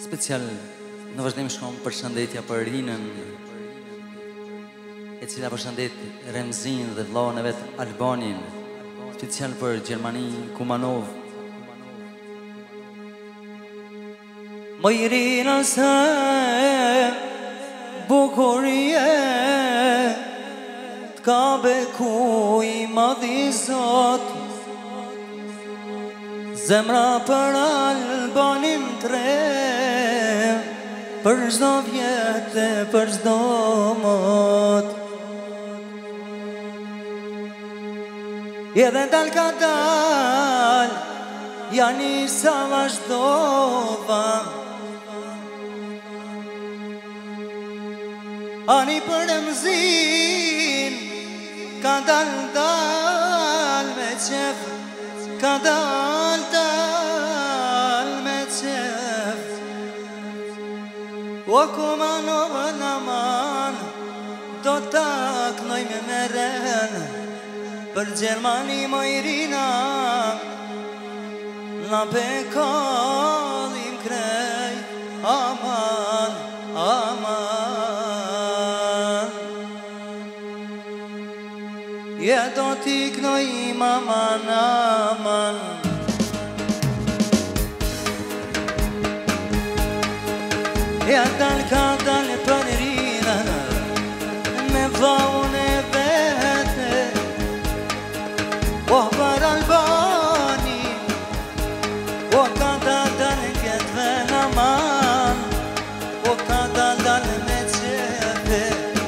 Special në vazhdim shkom përshëndetja për Rinën, e cila përshëndet Remzin dhe vllahun e vet Albanin, special për Gjermani Kumanov. Më i Rina se bukurie t'ka beku i madhi Zot, zemra për Albanin tre, për çdo vjetë, për çdo mot. Edhe dal ka dal, janë i sa vazhdova, ani për Remzin, ka dal me qef, ka dal me qef. O Kumanova naman, do ta knoj me meren, për Gjermani më i Rina, na bekallim krej, aman, aman. Je do t'i knojim aman, aman. Ja dal ka dal për Rinën, me vllahun e vete, o për Albani, o ka dal këtë ven aman, o ka dal me qefe,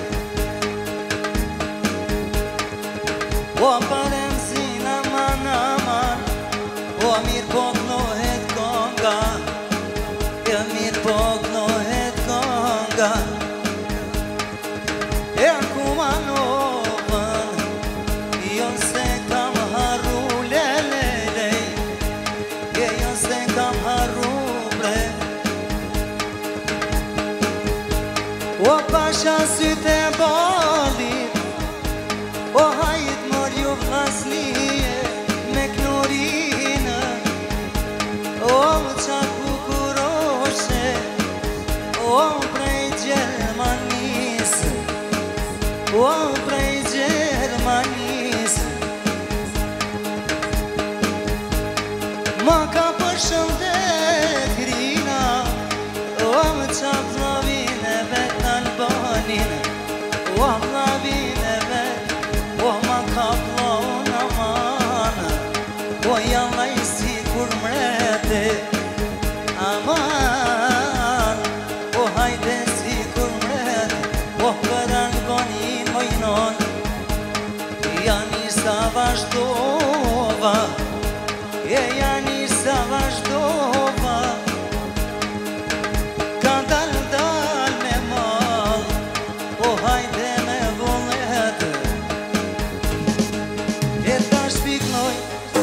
o për Remzin aman, aman, o mirë po knohet konga, e mirë po knohet konga, e Kumanovën, jo se kam harru lelelej, e jo se kam harru bre. O pasha syte balit, o hajt mor ju vllaznie me knurinë, o qak bukuroshe, o prej Gjermanisë, o prej Gjermanisë. Ma ka përshëndet Rina, o më qa vllavin e vet Albanin, o vllavin e vet, o ma ka vllahun aman, o jallaj si kur mrete, aman, o hajde si kur mrete, o për Albanin mojnon, janë i sa vazhdova, e janë i sa vazhdova, ka dal me mal, o hajde me vollet, e ta shpiknoj,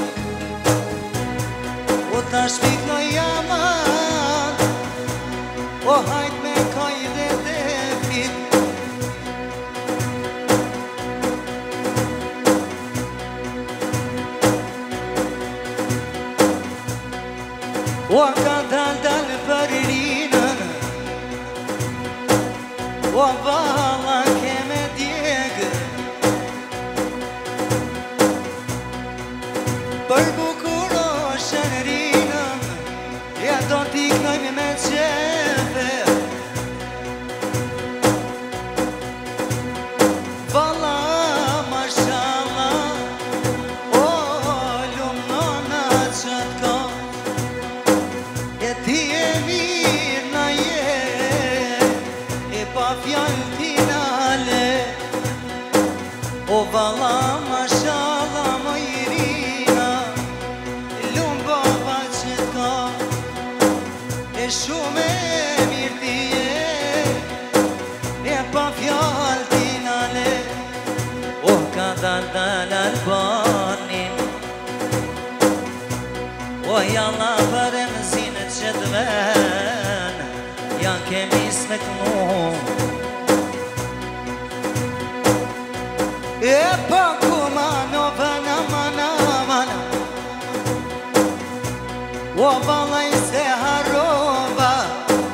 o ta shpiknoj aman, o hajt me kajde dhe fit. O ka dal për Rinën, o valla ke me djegë, për bukuroshen Rinën, ja do t'i knojmë me qefe. Valla mashallah, o lumnona qët ka, e ti e mirë na je, e pa fjallë finale, o valla mashallah më i Rina, lumë baba që t'ka, e shumë e mirë ti e pa fjallë finale, o ka dal Albanin, o jalla për Remzin që t'ven, janë kemi s'met mu, e pa Kumanovën aman, aman, o vallaj se harrova,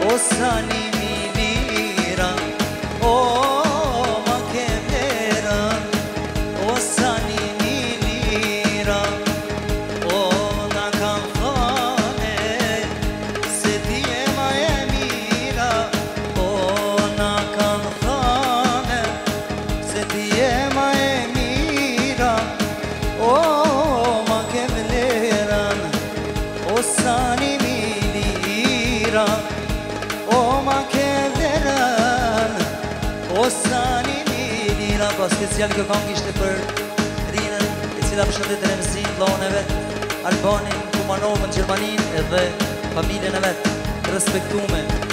O sa një lira, o ma ke vlerën. O sa një lira, o na kam thane se ti e ma e mira. O na kam thane se ti e ma e mira. O ma ke vlerën, o sa një lira, o ma ke vlerën, o sa një lira. Pra special kjo këngë ishte për Rinën, e cila përshëndet Remzin, vllahun e vet, Albanin, Kumanovën, Gjermanin edhe familjen e vet, respektume.